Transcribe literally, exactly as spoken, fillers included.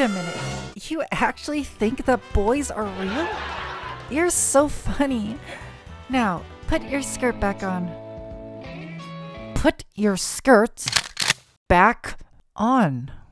a minute. You actually think that boys are real? You're so funny. Now, put your skirt back on. Put your skirt back on.